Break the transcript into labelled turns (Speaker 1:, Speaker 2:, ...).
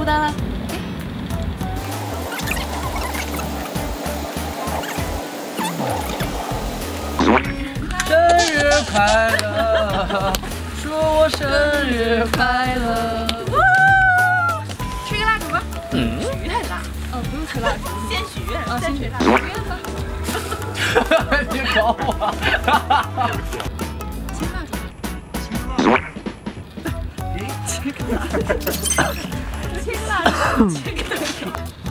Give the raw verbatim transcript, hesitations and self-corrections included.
Speaker 1: 孤单了。
Speaker 2: 生日快乐，祝我生日快乐。
Speaker 1: 吹个蜡烛吧。
Speaker 2: 嗯。
Speaker 1: 许愿蜡。哦，不用吹蜡烛。先许愿。啊，先许愿。许愿吧。
Speaker 2: 你搞我！
Speaker 1: 亲蜡烛。亲蜡烛。亲蜡烛。亲蜡烛。